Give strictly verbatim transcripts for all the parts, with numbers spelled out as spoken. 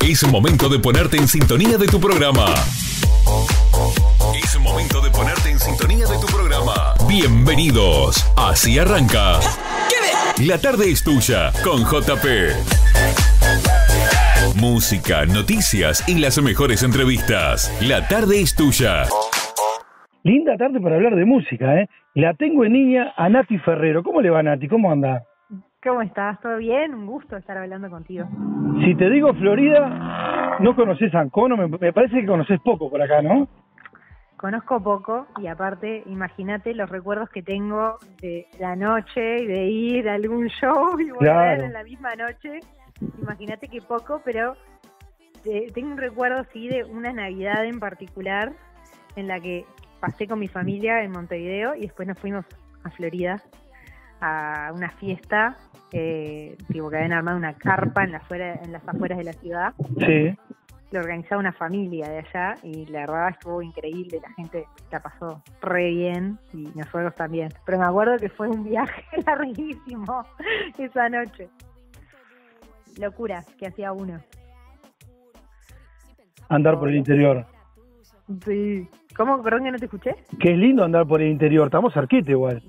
Es momento de ponerte en sintonía de tu programa. Es momento de ponerte en sintonía de tu programa. Bienvenidos. Así arranca. La tarde es tuya con J P. Música, noticias y las mejores entrevistas. La tarde es tuya. Linda tarde para hablar de música, ¿eh? La tengo en línea a Nati Ferrero. ¿Cómo le va, Nati? ¿Cómo anda? ¿Cómo estás? ¿Todo bien? Un gusto estar hablando contigo. Si te digo Florida, no conoces Ancono, me, me parece que conoces poco por acá, ¿no? Conozco poco y aparte, imagínate los recuerdos que tengo de la noche y de ir a algún show y volver Claro. en la misma noche. Imagínate que poco, pero te, tengo un recuerdo, sí, de una Navidad en particular en la que pasé con mi familia en Montevideo y después nos fuimos a Florida a una fiesta, eh, tipo que habían armado una carpa en, la fuera, en las afueras de la ciudad. Sí. Lo organizaba una familia de allá y la verdad estuvo increíble, la gente la pasó re bien y nosotros también. Pero me acuerdo que fue un viaje larguísimo esa noche. Locuras que hacía uno. Andar por el interior. Sí. ¿Cómo? Perdón que no te escuché. Qué lindo andar por el interior. Estamos cerquita igual.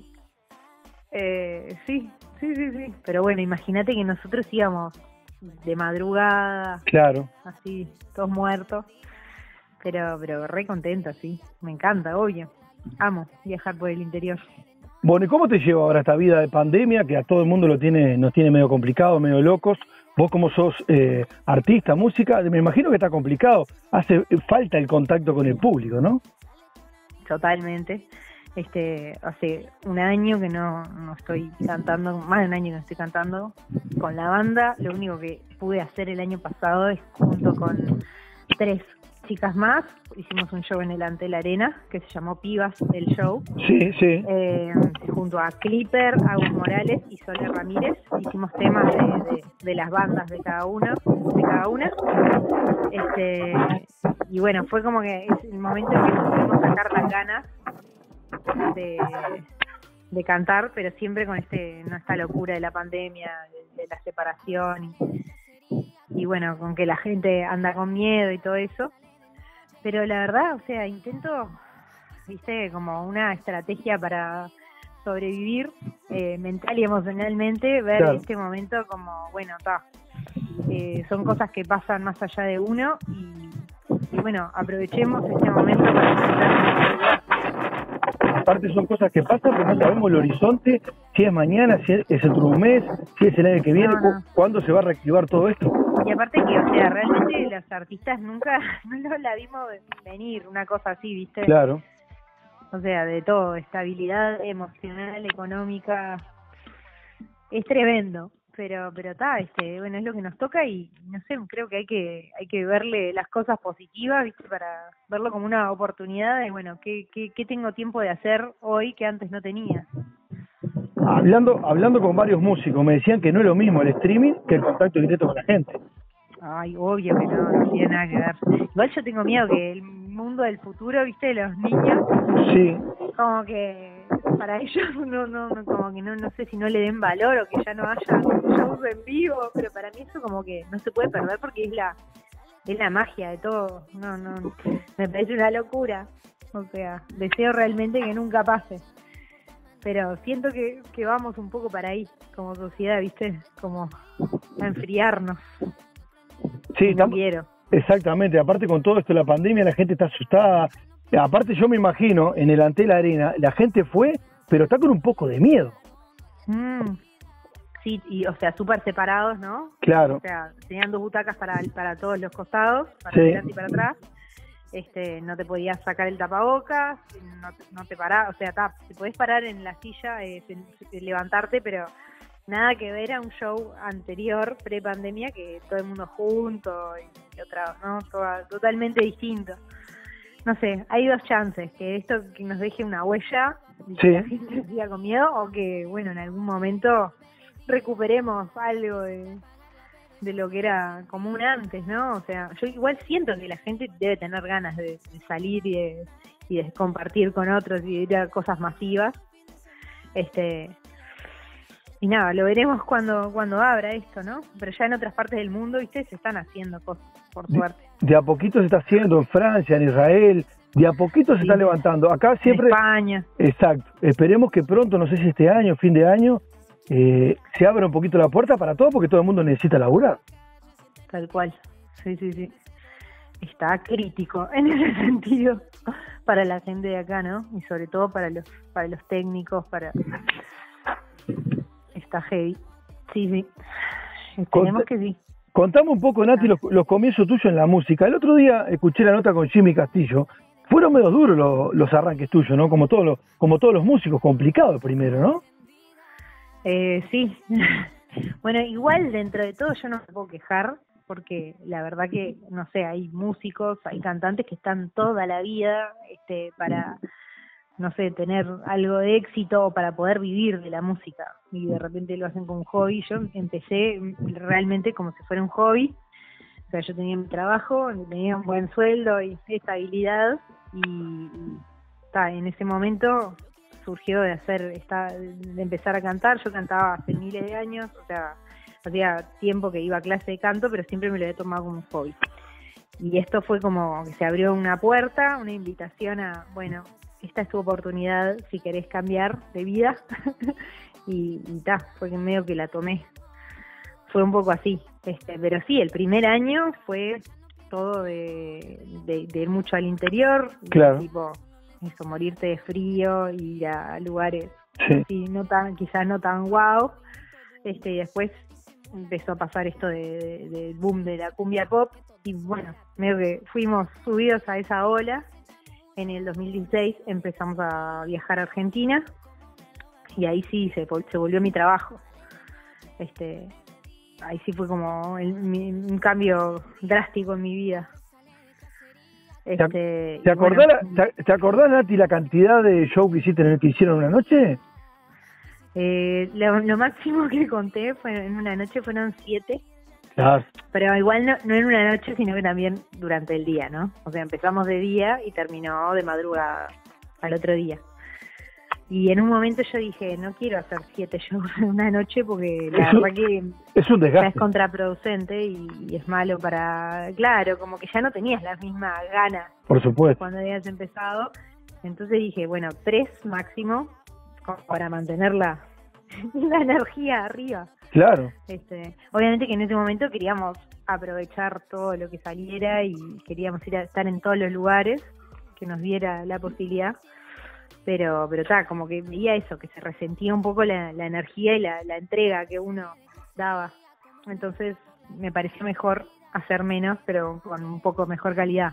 Eh, sí, sí, sí, sí. Pero bueno, imagínate que nosotros íbamos de madrugada, Claro. así, todos muertos. Pero, pero re contentos, sí. Me encanta, obvio. Amo viajar por el interior. Bueno, ¿y cómo te lleva ahora esta vida de pandemia que a todo el mundo lo tiene, nos tiene medio complicado, medio locos? Vos como sos eh, artista, música, me imagino que está complicado. Hace falta el contacto con el público, ¿no? Totalmente. Este, hace un año que no, no estoy cantando, más de un año que no estoy cantando con la banda. Lo único que pude hacer el año pasado es junto con tres chicas más, hicimos un show en el Antel Arena que se llamó Pibas el show. Sí, sí. Eh, junto a Clipper, Agus Morales y Sole Ramírez hicimos temas de, de, de las bandas de cada uno, de cada una. Este, y bueno, fue como que es el momento en que nos pudimos sacar las ganas de, de cantar, pero siempre con este, no, esta locura de la pandemia, de, de la separación y, y bueno, con que la gente anda con miedo y todo eso. Pero la verdad, o sea, intento, viste, como una estrategia para sobrevivir eh, mental y emocionalmente, ver Claro. este momento como, bueno, está, eh, son cosas que pasan más allá de uno y, y bueno, aprovechemos este momento para intentar. Aparte son cosas que pasan, pero no sabemos el horizonte, si es mañana, si es dentro de un mes, si es el año que viene, No, no. cu- cuándo se va a reactivar todo esto. Y aparte que, o sea, realmente los artistas nunca, no la vimos venir, una cosa así, ¿viste? Claro. O sea, de todo, estabilidad emocional, económica, es tremendo, pero pero está, este, bueno, es lo que nos toca y no sé, creo que hay que hay que verle las cosas positivas, ¿viste? Para verlo como una oportunidad de, bueno, ¿qué, qué, qué tengo tiempo de hacer hoy que antes no tenía? Hablando, hablando con varios músicos, me decían que no es lo mismo el streaming que el contacto directo con la gente. Ay, obvio que no, no tiene nada que ver. Igual yo tengo miedo que el mundo del futuro, ¿viste? De los niños, Sí, como que para ellos no, no, no, como que no, no sé si no le den valor o que ya no haya shows en vivo, pero para mí eso como que no se puede perder porque es la, es la magia de todo. No, no, me parece una locura. O sea, deseo realmente que nunca pase. Pero siento que, que vamos un poco para ahí, como sociedad, ¿viste? Como a enfriarnos. sí, No estamos- quiero. exactamente. Aparte con todo esto de la pandemia, la gente está asustada. Aparte yo me imagino, en el Antel Arena, la gente fue, pero está con un poco de miedo. Mm. Sí, y o sea, súper separados, ¿no? Claro. O sea, tenían dos butacas para, para todos los costados, para Sí. adelante y para atrás. Este, no te podías sacar el tapabocas, no, te- no te parás, o sea, ta, te podés parar en la silla, eh, te- te- levantarte, pero nada que ver a un show anterior, pre-pandemia, que todo el mundo junto y otra, ¿no? Toda- totalmente distinto. No sé, hay dos chances, que esto que nos deje una huella y Sí. que la gente siga con miedo, o que, bueno, en algún momento recuperemos algo de, de lo que era común antes, ¿no? O sea, yo igual siento que la gente debe tener ganas de, de salir y de, y de compartir con otros y de ir a cosas masivas. Este, y nada, lo veremos cuando cuando abra esto, ¿no? Pero ya en otras partes del mundo, ¿viste? Se están haciendo cosas, por suerte. De, de a poquito se está haciendo en Francia, en Israel, de a poquito se sí. está levantando. Acá siempre... En España. Exacto. Esperemos que pronto, no sé si este año, fin de año, eh, se abra un poquito la puerta para todo, porque todo el mundo necesita laburar. Tal cual. Sí, sí, sí. Está crítico en ese sentido para la gente de acá, ¿no? Y sobre todo para los para los técnicos, para... Está heavy. Sí, sí. Esperemos Cont- que sí. Contame un poco, Nati, los, los comienzos tuyos en la música. El otro día escuché la nota con Jimmy Castillo. Fueron medio duros los, los arranques tuyos, ¿no? Como todos los, como todos los músicos, complicado primero, ¿no? Eh, sí. Bueno, igual dentro de todo yo no me puedo quejar, porque la verdad que, no sé, hay músicos, hay cantantes que están toda la vida este, para, no sé, tener algo de éxito o para poder vivir de la música, y de repente lo hacen como un hobby. Yo empecé realmente como si fuera un hobby, o sea, yo tenía mi trabajo, tenía un buen sueldo y estabilidad, y, y ta, en ese momento surgió de hacer, esta, de empezar a cantar. Yo cantaba hace miles de años, o sea, hacía tiempo que iba a clase de canto, pero siempre me lo había tomado como un hobby. Y esto fue como que se abrió una puerta, una invitación a, bueno, esta es tu oportunidad si querés cambiar de vida. y y ta, fue que medio que la tomé. Fue un poco así. este Pero sí, el primer año fue todo de, de, de ir mucho al interior. Claro. Tipo, eso, morirte de frío, ir a lugares sí. así, no tan, quizás no tan guau. Este, y después empezó a pasar esto de, de, de boom de la cumbia pop, y bueno, medio que fuimos subidos a esa ola. En el dos mil dieciséis empezamos a viajar a Argentina, y ahí sí se, se volvió mi trabajo. Este, ahí sí fue como el, mi, un cambio drástico en mi vida. Este, ¿Te acordás, bueno, la, te, ¿Te acordás, Nati, la cantidad de show que hiciste en el que hicieron una noche? Eh, lo, lo máximo que conté fue en una noche fueron siete. Claro. Pero igual no, no en una noche, sino que también durante el día, ¿no? O sea, empezamos de día y terminó de madrugada al otro día. Y en un momento yo dije, no quiero hacer siete shows en una noche, porque la es un, verdad que es un desgaste. Ya es contraproducente y, y es malo para... Claro, como que ya no tenías las mismas ganas. Por supuesto. Cuando habías empezado. Entonces dije, bueno, tres máximo, como para mantener la, la energía arriba. Claro. Este, obviamente que en ese momento queríamos aprovechar todo lo que saliera y queríamos ir a estar en todos los lugares que nos diera la posibilidad. Pero, pero está, como que veía eso, que se resentía un poco la, la energía y la, la entrega que uno daba. Entonces me pareció mejor hacer menos, pero con un poco mejor calidad.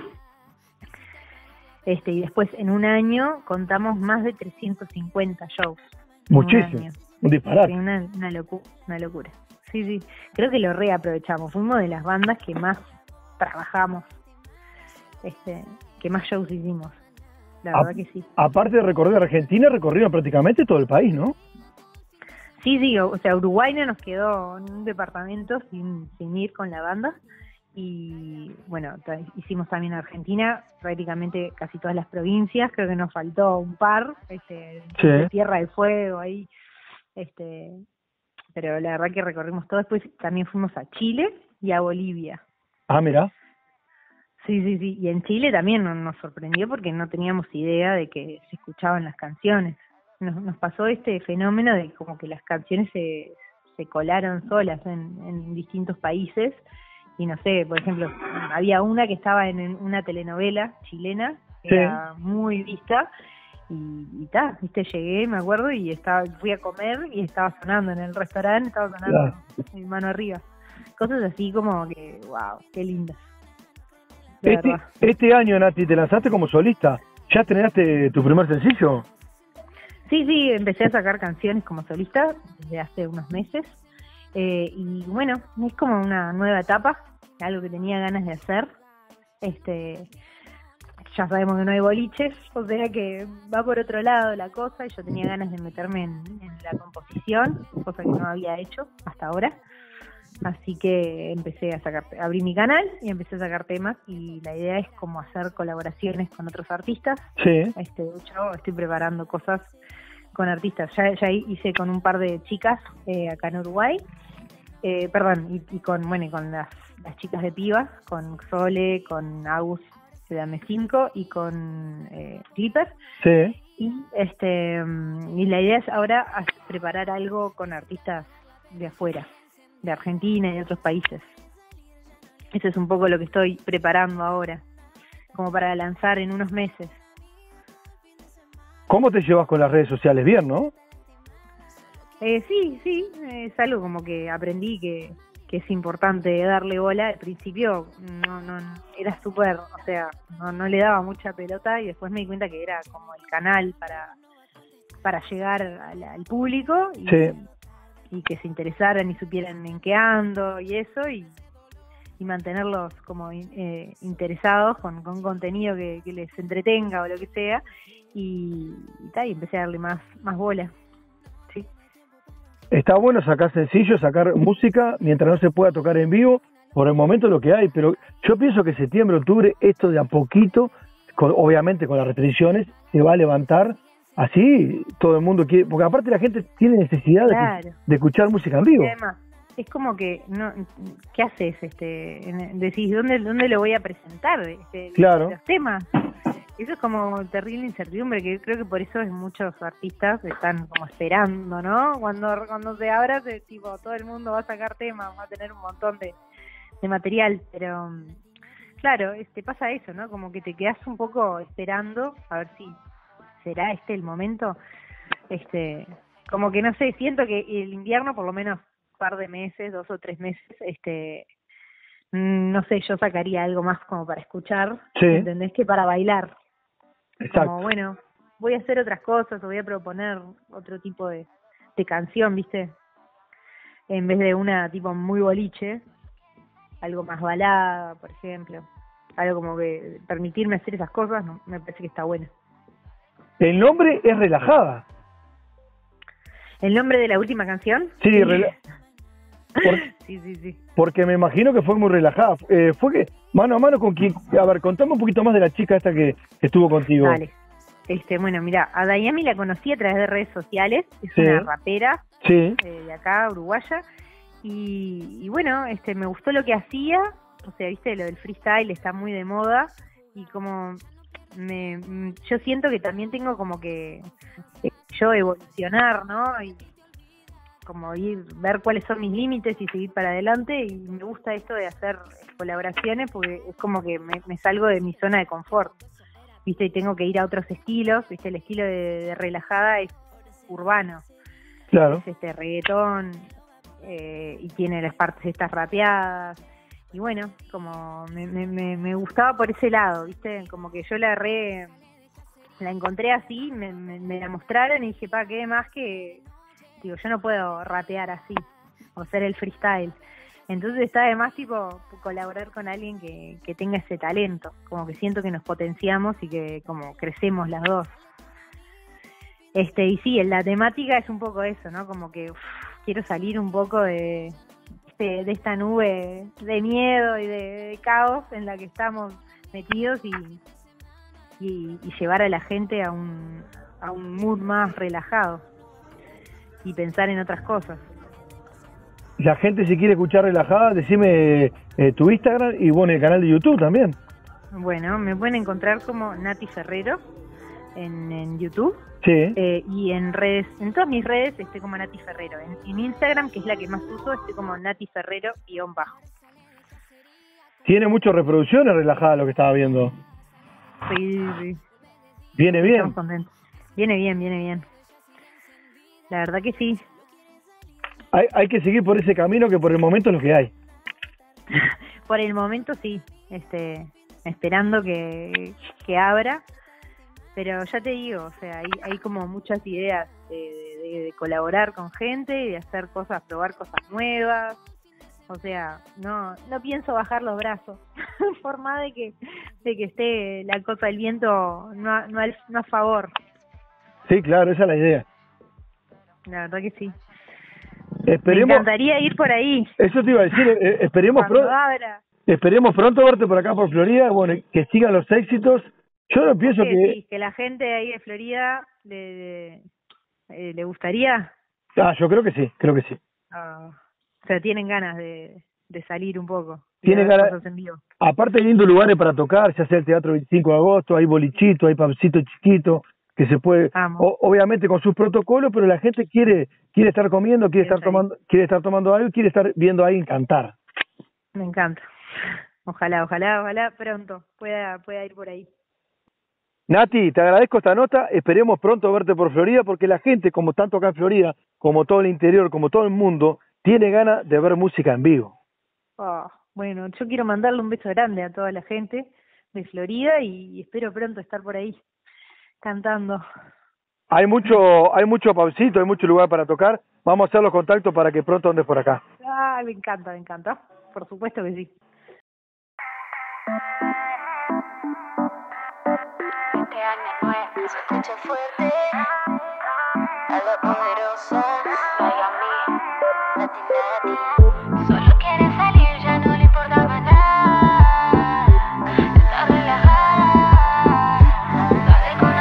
Este, y después en un año contamos más de trescientos cincuenta shows. Muchísimo, un, un disparate. Sí, una, una, locu una locura. Sí, sí, creo que lo reaprovechamos. Fuimos de las bandas que más trabajamos, este, que más shows hicimos. La verdad a, que sí. Aparte de recorrer Argentina, recorrieron prácticamente todo el país, ¿no? Sí, sí, o sea, Uruguay no nos quedó en un departamento sin, sin ir con la banda. Y bueno, hicimos también Argentina, prácticamente casi todas las provincias. Creo que nos faltó un par, este, sí. de Tierra del Fuego ahí, este, pero la verdad que recorrimos todo. Después también fuimos a Chile y a Bolivia. Ah, mira. Sí, sí, sí. Y en Chile también nos sorprendió porque no teníamos idea de que se escuchaban las canciones. Nos, nos pasó este fenómeno de como que las canciones se, se colaron solas en, en distintos países. Y no sé, por ejemplo, había una que estaba en una telenovela chilena, que sí. Era muy vista. Y ta, viste, llegué, me acuerdo, y estaba fui a comer y estaba sonando en el restaurante, estaba sonando claro. Mi mano arriba. Cosas así como que, wow, qué lindas. Este, este año, Nati, te lanzaste como solista. ¿Ya estrenaste tu primer sencillo? Sí, sí, empecé a sacar canciones como solista desde hace unos meses. Eh, y bueno, es como una nueva etapa, algo que tenía ganas de hacer. Este, ya sabemos que no hay boliches, o sea que va por otro lado la cosa, y yo tenía ganas de meterme en, en la composición, cosa que no había hecho hasta ahora. Así que empecé a sacar, abrí mi canal y empecé a sacar temas, y la idea es como hacer colaboraciones con otros artistas. Sí. Este, de hecho, estoy preparando cosas con artistas. Ya, ya hice con un par de chicas eh, acá en Uruguay, eh, perdón, y, y con bueno, y con las, las chicas de Pibas, con Sole, con Agus de Dame cinco y con eh, Clipper. Sí. Y este y la idea es ahora preparar algo con artistas de afuera, de Argentina y de otros países. Eso es un poco lo que estoy preparando ahora, como para lanzar en unos meses. ¿Cómo te llevas con las redes sociales? Bien, ¿no? Eh, sí, sí, es algo como que aprendí que, que es importante darle bola. Al principio no, no era súper, o sea, no, no le daba mucha pelota y después me di cuenta que era como el canal para, para llegar al, al público y, sí. y que se interesaran y supieran en qué ando y eso y, y mantenerlos como eh, interesados con, con contenido que, que les entretenga o lo que sea y, y, tal, y empecé a darle más, más bola. Sí. Está bueno sacar sencillos, sacar música mientras no se pueda tocar en vivo, por el momento lo que hay, pero yo pienso que septiembre, octubre, esto de a poquito, con, obviamente con las restricciones, se va a levantar, así todo el mundo quiere, porque aparte la gente tiene necesidad claro. de, de escuchar música en vivo. Y además, es como que, no, ¿qué haces? este Decís, ¿dónde, dónde lo voy a presentar? Este, claro. Los temas. Eso es como terrible incertidumbre, que creo que por eso es muchos artistas están como esperando, ¿no? Cuando cuando se abra, se, tipo, todo el mundo va a sacar temas, va a tener un montón de, de material, pero claro, este pasa eso, ¿no? Como que te quedas un poco esperando a ver si será este el momento. Este, como que no sé, siento que el invierno, por lo menos un par de meses, dos o tres meses, este, no sé, yo sacaría algo más como para escuchar, sí. ¿Entendés? Que para bailar. Exacto. Como, bueno, voy a hacer otras cosas o voy a proponer otro tipo de, de canción, ¿viste? En vez de una tipo muy boliche, algo más balada, por ejemplo. Algo como que permitirme hacer esas cosas, no, me parece que está bueno. El nombre es Relajada. ¿El nombre de la última canción? Sí, sí. Rela Por... sí, sí, sí. Porque me imagino que fue muy relajada. Eh, fue que mano a mano con quien... A ver, contame un poquito más de la chica esta que, que estuvo contigo. Dale. Este, bueno, mira, a Dayami la conocí a través de redes sociales. Es sí. una rapera sí. eh, de acá, uruguaya. Y, y bueno, este, me gustó lo que hacía. O sea, viste, lo del freestyle está muy de moda. Y como me, yo siento que también tengo como que yo evolucionar, ¿no? Y como ir, ver cuáles son mis límites y seguir para adelante, y me gusta esto de hacer colaboraciones porque es como que me, me salgo de mi zona de confort, viste, y tengo que ir a otros estilos, viste, el estilo de, de Relajada es urbano, claro, es este reggaetón, eh, y tiene las partes estas rapeadas, y bueno, como me, me, me, me gustaba por ese lado, viste, como que yo la re, la encontré así, me, me, me la mostraron y dije, pa, ¿qué más que...? Digo, yo no puedo rapear así, o hacer el freestyle. Entonces está además, tipo, colaborar con alguien que, que tenga ese talento. Como que siento que nos potenciamos y que como crecemos las dos. Este, y sí, la temática es un poco eso, ¿no? Como que uf, quiero salir un poco de, de, de esta nube de miedo y de, de caos en la que estamos metidos y, y, y llevar a la gente a un, a un mood más relajado. Y pensar en otras cosas. La gente, si quiere escuchar Relajada, decime eh, tu Instagram y bueno, el canal de YouTube también. Bueno, me pueden encontrar como Nati Ferrero en, en YouTube. Sí. Eh, y en redes, en todas mis redes estoy como Nati Ferrero. En, en Instagram, que es la que más uso, estoy como Nati Ferrero guión bajo. Tiene muchas reproducciones Relajada, lo que estaba viendo. Sí, sí. Viene bien. Estamos contentos. Viene bien, viene bien. La verdad que sí. Hay, hay que seguir por ese camino que por el momento es lo que hay. Por el momento sí, este, esperando que, que abra, pero ya te digo, o sea, hay, hay como muchas ideas de, de, de colaborar con gente y de hacer cosas, probar cosas nuevas. O sea, no no pienso bajar los brazos, por más de que, de que esté la cosa del viento no a, no, al, no a favor. Sí, claro, esa es la idea. La verdad que sí. Esperemos, me encantaría ir por ahí. Eso te iba a decir, eh, esperemos pronto. Esperemos pronto verte por acá por Florida, bueno, que sigan los éxitos. Yo no pienso sí, que... Sí, que la gente ahí de Florida, de, de, Eh, ¿Le gustaría? Ah, yo creo que sí, creo que sí. Uh, o sea, tienen ganas de, de salir un poco. Tienen ganas. Aparte hay lindos lugares para tocar, ya sea el Teatro veinticinco de agosto, hay bolichito, hay pubcito chiquito, que se puede, o, obviamente con sus protocolos, pero la gente quiere quiere estar comiendo, quiere estar tomando, quiere estar tomando algo y quiere estar viendo a alguien cantar. Me encanta. Ojalá, ojalá, ojalá pronto pueda, pueda ir por ahí. Nati, te agradezco esta nota, esperemos pronto verte por Florida, porque la gente, como tanto acá en Florida, como todo el interior, como todo el mundo, tiene ganas de ver música en vivo. Oh, bueno, yo quiero mandarle un beso grande a toda la gente de Florida y espero pronto estar por ahí cantando. Hay mucho, hay mucho pausito, hay mucho lugar para tocar, vamos a hacer los contactos para que pronto andes por acá. Ah, me encanta, me encanta, por supuesto que sí. Este año nuevo se escucha fuerte, a la poderosa, Miami, Nati Nati. Solo quiere salir, ya no le importa más nada. Está relajada, sale con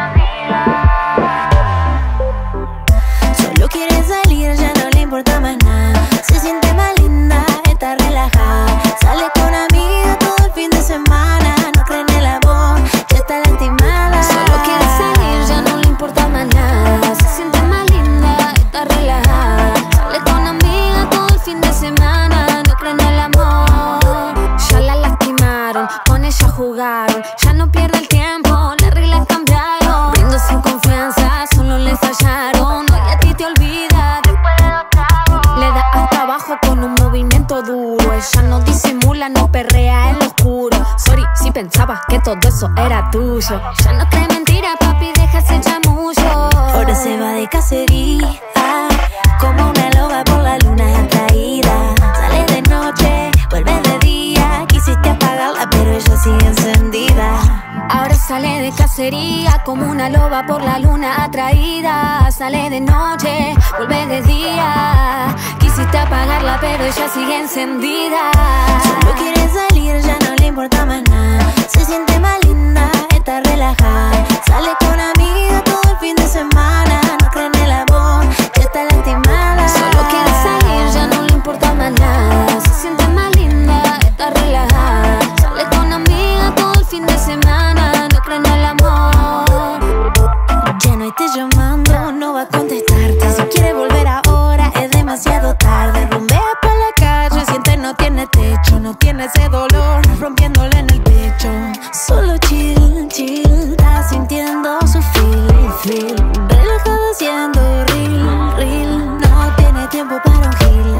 amigas. Solo quiere salir, ya no le importa más nada. Se siente más linda, está relajada. Sale con amigas todo el fin de semana. No cree en el amor, ya está lastimada. Solo quiere salir, ya no le importa más nada. Se siente más linda, está relajada. Sale con amigas todo el fin de semana. No cree en el amor. Ya la lastimaron, con ella jugaron. Ya no pierde el tiempo, las reglas cambiaron. Brindo sin confianza, solo le fallaron. Hoy a ti te olvidas, después de dos tragos. Le da hasta abajo con un movimiento duro. Ella no disimula, no perrea en lo oscuro. Sorry, si pensabas que todo eso era tuyo. Ya no cree mentira, papi, déjase chamullo. Ahora se va de cacería, como una loba por la luna atraída. Sale de noche, vuelve de día. Quisiste apagarla, pero ella sigue encendida. Ahora sale de cacería, como una loba por la luna atraída. Sale de noche, vuelve de día. Quisiste apagarla, pero ella sigue encendida. Solo quiere salir, ya no le importa más nada. Se siente más linda, está relajada. Sale con amigas todo el fin de semana. No cree en el amor, ya está lastimada. Solo quiere salir, ya no le importa más nada. Se siente más linda, está relajada. Sale con amigas todo el fin de semana. No cree en el amor. Ya no esté llamando, no va a contestarte. Si quiere volver ahora es demasiado tarde. Rumbea por la calle, siente no tiene techo. No tiene ese dolor rompiéndole en el pecho. Solo chill, chill, está sintiendo su feel, feel. Relajada haciendo real, real. No tiene tiempo para un gil.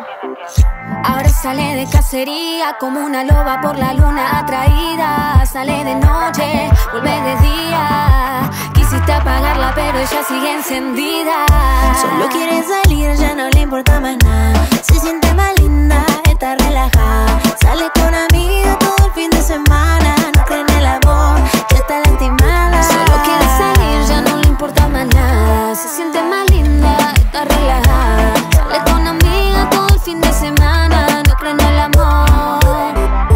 Ahora sale de cacería, como una loba por la luna atraída. Sale de noche, vuelve de día. Quisiste apagarla, pero ella sigue encendida. Solo quiere salir, ya no le importa más nada. Se siente más linda, está relajada. Sale con amigas todo el fin de semana. No cree en el amor, ya está lastimada. Solo quiere salir, ya no le importa más nada. Se siente más linda, está relajada. Sale con amigas todo el fin de semana. No cree en el amor.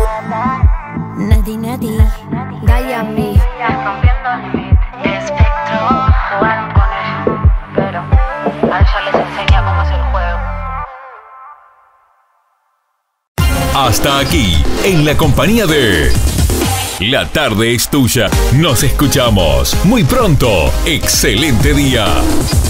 Nati, Nati, Miami. Rompiendo el beat, Espectro. Jugaron con ella, pero a ella les enseña cómo es el juego. Hasta aquí, en la compañía de La Tarde es Tuya. Nos escuchamos muy pronto. Excelente día.